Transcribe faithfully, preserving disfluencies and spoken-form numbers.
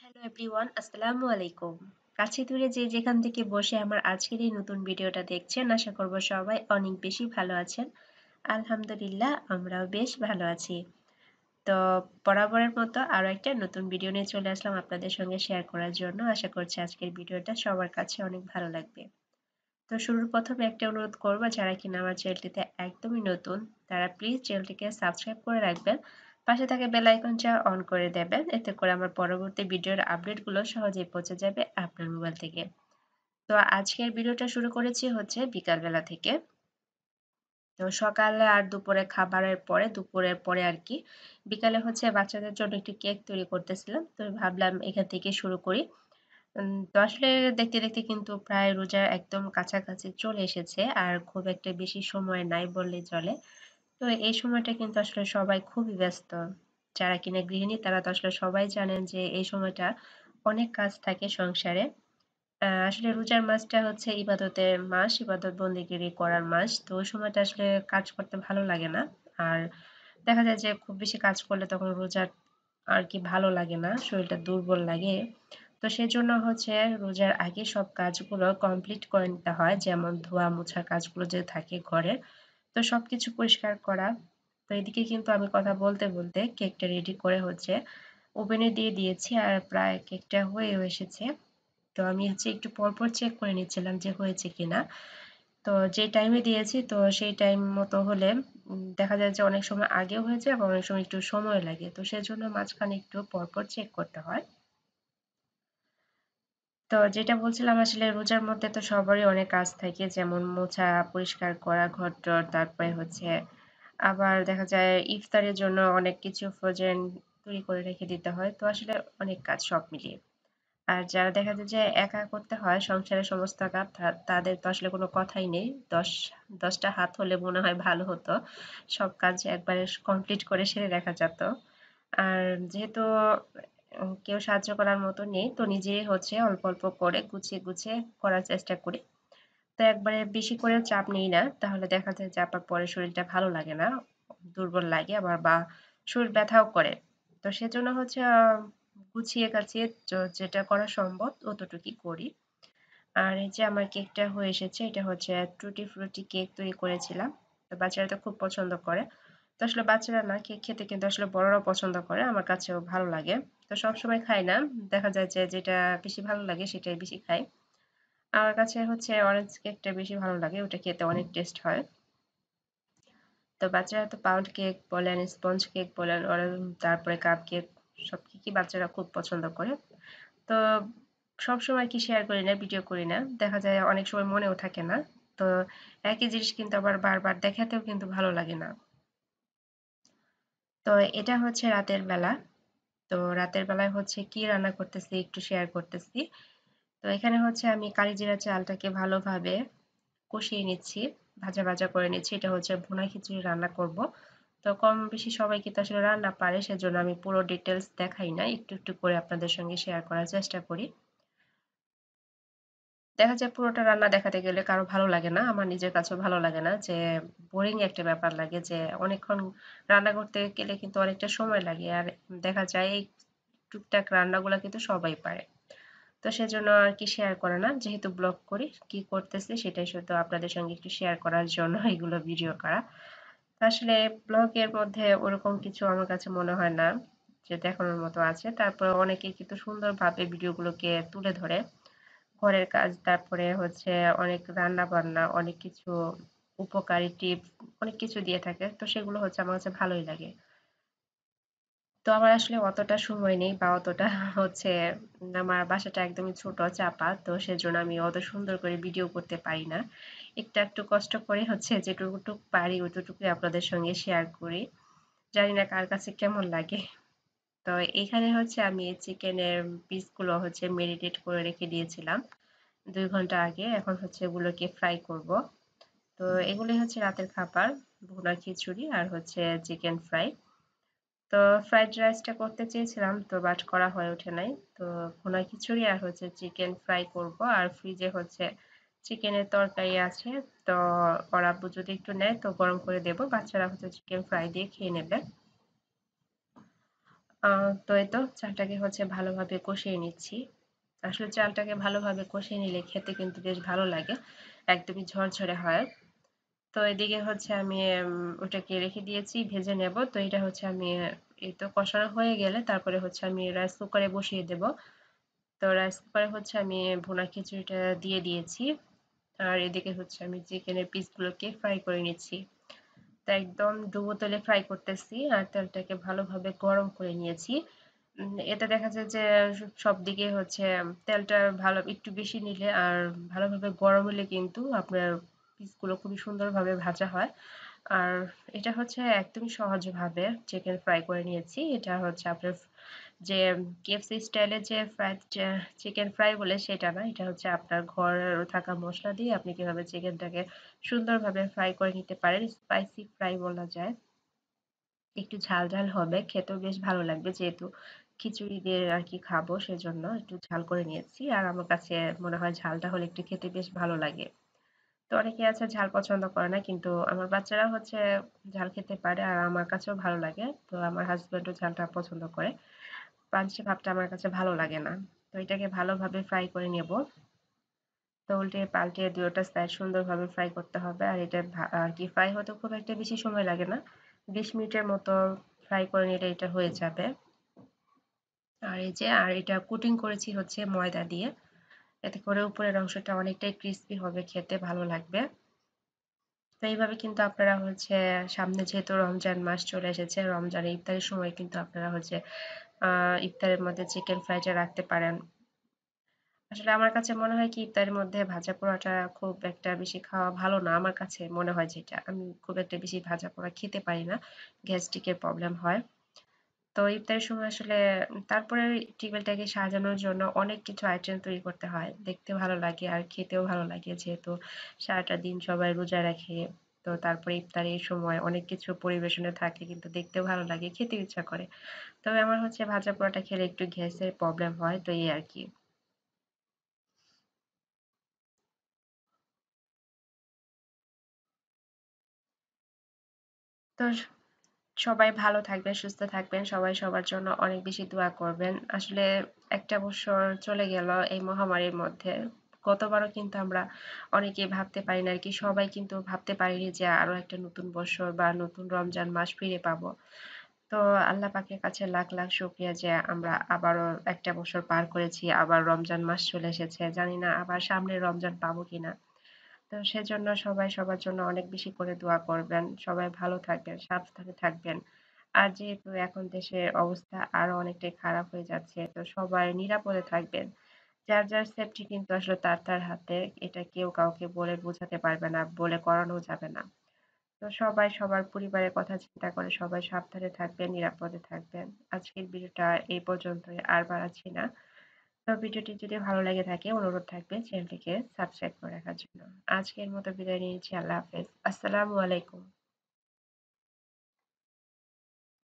Hello everyone, আসসালামু আলাইকুম। কাছে দূরে যে যেখান থেকে বসে আমার আজকের এই নতুন ভিডিওটা দেখছেন, আশা করব সবাই অনেক বেশি ভালো আছেন। আলহামদুলিল্লাহ, আমরাও বেশ ভালো আছি। তো বরাবরের মতো আরও একটা নতুন ভিডিও নিয়ে চলে আসলাম আপনাদের সঙ্গে শেয়ার করার জন্য। আশা করছি আজকের ভিডিওটা সবার কাছে অনেক ভালো লাগবে। তো শুরুর প্রথমে একটা অনুরোধ করবো, যারা কিনা আমার চ্যানেলটিতে একদমই নতুন তারা প্লিজ চ্যানেলটিকে সাবস্ক্রাইব করে রাখবেন, পাশে থাকা বেল আইকনটা অন করে দেবেন, এতে করে আমার পরবর্তী ভিডিওর আপডেটগুলো সহজেই পৌঁছে যাবে আপনার মোবাইল থেকে। তো আজকের ভিডিওটা শুরু করেছি হচ্ছে বিকালবেলা থেকে। তো সকালে আর দুপুরে খাবারের পরে দুপুরের পরে আর কি বিকালে হচ্ছে বাচ্চাদের জন্য একটু কেক তৈরি করতেছিলাম, তো ভাবলাম এখান থেকে শুরু করি। উম, তো আসলে দেখতে দেখতে কিন্তু প্রায় রোজার একদম কাছাকাছি চলে এসেছে, আর খুব একটা বেশি সময় নাই বললেই চলে। তো এই সময়টা কিন্তু আসলে সবাই খুবই ব্যস্ত। যারা কিনা গৃহিণী তারা তো আসলে সবাই জানেন যে এই সময়টা অনেক কাজ থাকে সংসারে। আহ, আসলে রোজার মাসটা হচ্ছে ইবাদতের মাস, ইবাদত বন্দেগিরি করার মাস। তো ওই সময়টা আসলে কাজ করতে ভালো লাগে না। আর দেখা যায় যে খুব বেশি কাজ করলে তখন রোজার আর কি ভালো লাগে না, শরীরটা দুর্বল লাগে। তো সেজন্য হচ্ছে রোজার আগে সব কাজগুলো কমপ্লিট করে নিতে হয়, যেমন ধোয়া মোছার কাজগুলো যে থাকে ঘরের, তো সবকিছু পরিষ্কার করা। তো এদিকে কিন্তু আমি কথা বলতে বলতে কেকটা রেডি করে হচ্ছে ওভেনে দিয়ে দিয়েছি, আর প্রায় কেকটা হয়েও এসেছে। তো আমি হচ্ছে একটু পরপর চেক করে নিচ্ছিলাম যে হয়েছে কিনা। তো যে টাইমে দিয়েছি তো সেই টাইম মতো হলে উম, দেখা যায় যে অনেক সময় আগেও হয়ে যায়, আবার অনেক সময় একটু সময় লাগে, তো সেজন্য মাঝখানে একটু পরপর চেক করতে হয়। তো যেটা বলছিলাম, আসলে রোজার মধ্যে তো সবারই অনেক কাজ থাকে, যেমন মোছা, পরিষ্কার করা ঘরটর, তারপরে হচ্ছে আবার দেখা যায় ইফতারের জন্য অনেক কিছু ফ্রোজেন তৈরি করে রেখে দিতে হয়। তো আসলে অনেক কাজ সব মিলিয়ে। আর যারা দেখা যায় যে একা করতে হয় সংসারের সমস্ত কাজ, তা- তাদের তো আসলে কোনো কথাই নেই। দশ দশটা হাত হলে মনে হয় ভালো হতো, সব কাজ একবারে কমপ্লিট করে সেরে রাখা যেত। আর যেহেতু উম, কেউ সাহায্য করার মতো নেই, তো নিজেই হচ্ছে অল্প অল্প করে গুছিয়ে গুছিয়ে করার চেষ্টা করি। তো একবারে বেশি করে চাপ নিই না, তাহলে দেখা যায় যে আবার পরে শরীরটা ভালো লাগে না, দুর্বল লাগে আবার, বা শরীর ব্যথাও করে। তো সেজন্য হচ্ছে আহ, গুছিয়ে গাছিয়ে য- যেটা করা সম্ভব অতটুকুই করি। আর এই যে আমার কেকটা হয়ে এসেছে, এটা হচ্ছে টুটি ফ্রুটি কেক তৈরি করেছিলাম। তো বাচ্চারা তো খুব পছন্দ করে। তো আসলে বাচ্চারা না, কেক খেতে কিন্তু আসলে বড়রাও পছন্দ করে, আমার কাছেও ভালো লাগে। তো সবসময় খাই না, দেখা যায় যে যেটা বেশি ভালো লাগে সেটাই বেশি খাই। আমার কাছে হচ্ছে অরেঞ্জ কেকটা বেশি ভালো লাগে, ওটা খেতে অনেক টেস্ট হয়। তো বাচ্চারা তো পাউন্ড কেক বলেন, স্পঞ্জ কেক বলেন, ওরা- তারপরে কাপ কেক, সব কেকই বাচ্চারা খুব পছন্দ করে। তো সব সময় কি শেয়ার করি না, ভিডিও করি না, দেখা যায় অনেক সময় মনেও থাকে না। তো একই জিনিস কিন্তু আবার বারবার দেখাতেও কিন্তু ভালো লাগে না। তো এটা হচ্ছে রাতের বেলা। তো রাতের বেলায় হচ্ছে কি রান্না করতেছি একটু শেয়ার করতেছি। তো এখানে হচ্ছে আমি কালিজিরা চালটাকে ভালোভাবে কষিয়ে নিচ্ছি, ভাজা ভাজা করে নিচ্ছি। এটা হচ্ছে ভুনা খিচুড়ি রান্না করব। তো কম বেশি সবাই কিন্তু আসলে রান্না পারে, সেজন্য আমি পুরো ডিটেলস দেখাই না, একটু একটু করে আপনাদের সঙ্গে শেয়ার করার চেষ্টা করি। দেখা যায় পুরোটা রান্না দেখাতে গেলে কারো ভালো লাগে না, আমার নিজের কাছেও ভালো লাগে না, যে বোরিং একটা ব্যাপার লাগে, যে অনেকক্ষণ রান্না করতে গেলে কিন্তু অনেকটা সময় লাগে। আর দেখা যায় এই টুকটাক রান্নাগুলো কিন্তু সবাই পারে। তো সেজন্য আর কি শেয়ার করে না, যেহেতু ব্লগ করি কি করতেছি সেটাই শুধু আপনাদের সঙ্গে একটু শেয়ার করার জন্য এগুলো ভিডিও করা। তো আসলে ব্লগের মধ্যে ওরকম কিছু আমার কাছে মনে হয় না যে দেখানোর মতো আছে। তারপরে অনেকে কিন্তু সুন্দরভাবে ভিডিওগুলোকে তুলে ধরে, ঘরের কাজ, তারপরে হচ্ছে অনেক রান্না বান্না, অনেক কিছু উপকারী টিপস, অনেক কিছু দিয়ে থাকে। তো সেগুলো হচ্ছে আমার কাছে ভালোই লাগে। তো আমার আসলে অতটা সময় নেই, বা অতটা হচ্ছে আমার বাসাটা একদমই ছোট চাপা, তো সেজন্য আমি অত সুন্দর করে ভিডিও করতে পারি না। একটু একটু কষ্ট করে হচ্ছে যেটুকু পারি ওইটুকুই আপনাদের সঙ্গে শেয়ার করি। জানি না কার কাছে কেমন লাগে। তো এখানে হচ্ছে আমি চিকেনের পিসগুলো হচ্ছে মেরিনেট করে রেখে দিয়েছিলাম দুই ঘন্টা আগে, এখন হচ্ছে এগুলোকে ফ্রাই করব। তো এগুলোই হচ্ছে রাতের খাবার, ভুনা খিচুড়ি আর হচ্ছে চিকেন ফ্রাই। তো ফ্রাইড রাইসটা করতে চেয়েছিলাম, তো বাট করা হয়ে ওঠে নাই। তো ভুনা খিচুড়ি আর হচ্ছে চিকেন ফ্রাই করব, আর ফ্রিজে হচ্ছে চিকেনের তরকারি আছে। তো ওর আব্বু যদি একটু নেয় তো গরম করে দেব, বাচ্চারা হচ্ছে চিকেন ফ্রাই দিয়ে খেয়ে নেবে। আহ তো এই তো চালটাকে হচ্ছে ভালোভাবে কষিয়ে নিচ্ছি। আসলে চালটাকে ভালোভাবে কষিয়ে নিলে খেতে কিন্তু বেশ ভালো লাগে, একদমই ঝরঝরে হয়। তো এদিকে হচ্ছে আমি উম, ওটাকে রেখে দিয়েছি, ভেজে নেব। তো এটা হচ্ছে আমি আহ, এই তো কষানো হয়ে গেলে তারপরে হচ্ছে আমি রাইস কুকারে বসিয়ে দেব। তো রাইস কুকারে হচ্ছে আমি ভুনা খিচুড়িটা দিয়ে দিয়েছি। আর এদিকে হচ্ছে আমি চিকেনের পিসগুলোকে ফ্রাই করে নিচ্ছি। তো একদম ডুবো তেলে ফ্রাই করতেছি আর তেলটাকে ভালোভাবে গরম করে নিয়েছি। উম, এতে দেখা যায় যে সব দিকে হচ্ছে তেলটা ভালো একটু বেশি নিলে আর ভালোভাবে গরম হলে কিন্তু আপনার পিসগুলো খুবই সুন্দরভাবে ভাজা হয়। আর এটা হচ্ছে একদমই সহজভাবে চিকেন ফ্রাই করে নিয়েছি। এটা হচ্ছে আপনার যে কেএফসি স্টাইলে যে ফ্রাইড চিকেন ফ্রাই বলে সেটা না, এটা হচ্ছে আপনার ঘরে থাকা মশলা দিয়ে আপনি কিভাবে চিকেনটাকে সুন্দরভাবে ফ্রাই করে নিতে পারেন, স্পাইসি ফ্রাই বলা যায়। একটু ঝাল ঝাল হবে, খেতেও বেশ ভালো লাগবে, যেহেতু খিচুড়ি দিয়ে আর কি খাবো সেজন্য একটু ঝাল করে নিয়েছি। আর আমার কাছে মনে হয় ঝালটা হলে একটু খেতে বেশ ভালো লাগে। তো অনেকে আছে ঝাল পছন্দ করে না, কিন্তু আমার বাচ্চারা হচ্ছে ঝাল খেতে পারে আর আমার কাছেও ভালো লাগে। তো আমার হাজবেন্ডও ঝালটা পছন্দ করে, পাঞ্চি ভাবটা আমার কাছে ভালো লাগে না। তো এটাকে ভালোভাবে ফ্রাই করে নেব। তো উল্টে পাল্টে দুটোটা সাইড সুন্দরভাবে ফ্রাই করতে হবে। আর এটা ভা- আর কি ফ্রাই হতে খুব একটা বেশি সময় লাগে না, বিশ মিনিটের মতো ফ্রাই করে নিলে এটা হয়ে যাবে। আর এই যে আর এটা কোটিং করেছি হচ্ছে ময়দা দিয়ে, এতে করে উপরের অংশটা অনেকটাই ক্রিস্পি হবে, খেতে ভালো লাগবে। তো এইভাবে কিন্তু আপনারা হচ্ছে সামনে যেহেতু রমজান মাস চলে এসেছে, রমজানে ইফতারের সময় কিন্তু আপনারা হচ্ছে আহ ইফতারের মধ্যে চিকেন ফ্রাইটা রাখতে পারেন। আসলে আমার কাছে মনে হয় কি ইফতারের মধ্যে ভাজা পোড়াটা খুব একটা বেশি খাওয়া ভালো না, আমার কাছে মনে হয়, যেটা আমি খুব একটা বেশি ভাজা পোড়া খেতে পারি না, গ্যাস্ট্রিকের প্রবলেম হয়। তো ইফতারের সময় আসলে তারপরে টেবিলটাকে সাজানোর জন্য অনেক কিছু আইটেম তৈরি করতে হয়, দেখতে ভালো লাগে আর খেতেও ভালো লাগে, যেহেতু সারাটা দিন সবাই রোজা রাখে। তো তারপরে ইফতারের সময় অনেক কিছু পরিবেশনে থাকে, কিন্তু দেখতেও ভালো লাগে, খেতে ইচ্ছা করে। তবে আমার হচ্ছে ভাজা পোড়াটা খেলে একটু গ্যাসের প্রবলেম হয়, তো এই আর কি। তো সবাই ভালো থাকবেন, সুস্থ থাকবেন, সবাই সবার জন্য অনেক বেশি দোয়া করবেন। আসলে একটা বছর চলে গেল এই মহামারীর মধ্যে। গতবারও কিন্তু আমরা অনেকেই ভাবতে পারি না আর কি, সবাই কিন্তু ভাবতে পারিনি যে আরো একটা নতুন বছর বা নতুন রমজান মাস ফিরে পাবো। তো আল্লাহ পাকের কাছে লাখ লাখ শুকরিয়া যে আমরা আবারও একটা বছর পার করেছি, আবার রমজান মাস চলে এসেছে, জানি না আবার সামনে রমজান পাবো কিনা। তো সেজন্য সবাই সবার জন্য অনেক বেশি করে দোয়া করবেন, সবাই ভালো থাকবেন, সাবধানে থাকবেন। আর যেহেতু এখন দেশের অবস্থা আরো অনেকটাই খারাপ হয়ে যাচ্ছে, তো সবাই নিরাপদে থাকবেন। যার যার সেফটি কিন্তু আসলে তার তার হাতে, এটা কেউ কাউকে বলে বোঝাতে পারবে না, বলে করানো যাবে না। তো সবাই সবার পরিবারের কথা চিন্তা করে সবাই সাবধানে থাকবেন, নিরাপদে থাকবেন। আজকের ভিডিওটা এই পর্যন্তই, আর বাড়াচ্ছি না। তো ভিডিওটি যদি ভালো লেগে থাকে অনুরোধ থাকবে চ্যানেলটিকে সাবস্ক্রাইব করে রাখার জন্য। আজকের মতো বিদায় নিচ্ছি, আল্লাহ হাফেজ, আসসালামু আলাইকুম।